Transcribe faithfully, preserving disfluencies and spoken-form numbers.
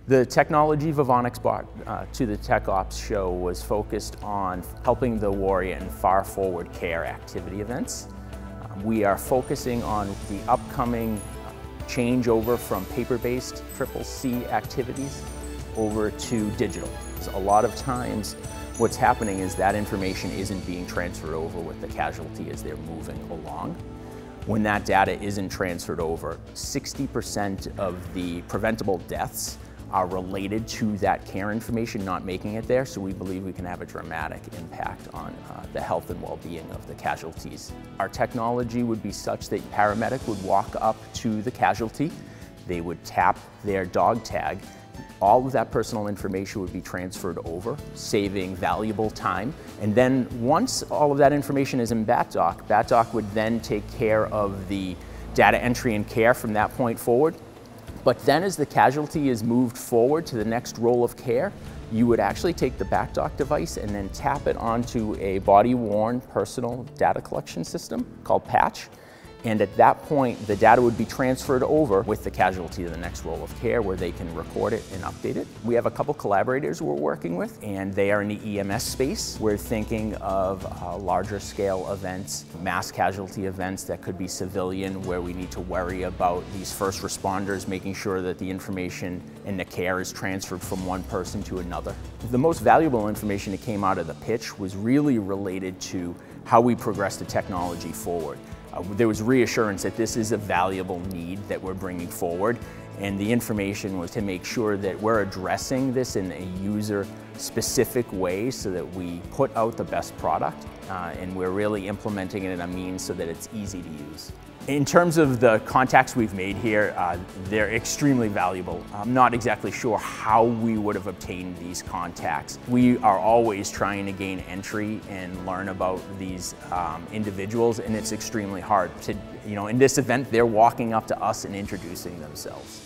The technology Vivonics brought uh, to the Tech Ops show was focused on helping the warrior in far forward care activity events. Um, we are focusing on the upcoming changeover from paper-based triple C activities over to digital. So a lot of times what's happening is that information isn't being transferred over with the casualty as they're moving along. When that data isn't transferred over, sixty percent of the preventable deaths are related to that care information not making it there, so we believe we can have a dramatic impact on uh, the health and well-being of the casualties. Our technology would be such that a paramedic would walk up to the casualty, they would tap their dog tag, all of that personal information would be transferred over, saving valuable time. And then once all of that information is in BatDoc, BatDoc would then take care of the data entry and care from that point forward. But then as the casualty is moved forward to the next role of care, you would actually take the BatDoc device and then tap it onto a body-worn personal data collection system called Patch. And at that point, the data would be transferred over with the casualty to the next role of care where they can record it and update it. We have a couple collaborators we're working with, and they are in the E M S space. We're thinking of uh, larger scale events, mass casualty events that could be civilian, where we need to worry about these first responders making sure that the information and the care is transferred from one person to another. The most valuable information that came out of the pitch was really related to how we progress the technology forward. Uh, there was reassurance that this is a valuable need that we're bringing forward, and the information was to make sure that we're addressing this in a user-specific way so that we put out the best product, uh, and we're really implementing it in a means so that it's easy to use. In terms of the contacts we've made here, uh, they're extremely valuable. I'm not exactly sure how we would have obtained these contacts. We are always trying to gain entry and learn about these um, individuals, and it's extremely hard to, you know, in this event, they're walking up to us and introducing themselves.